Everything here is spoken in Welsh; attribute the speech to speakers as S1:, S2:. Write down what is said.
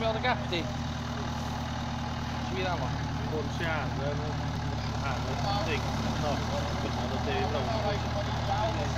S1: wel de gatti. Zie je dat maar?
S2: Porciano, ding. No, dat deed je ook.